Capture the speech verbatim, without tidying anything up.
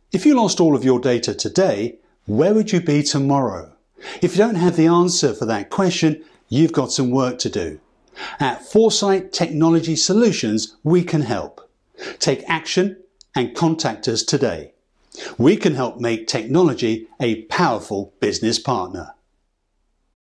If you lost all of your data today, where would you be tomorrow? If you don't have the answer for that question, you've got some work to do. At Foresight Technology Solutions, we can help. Take action and contact us today. We can help make technology a powerful business partner.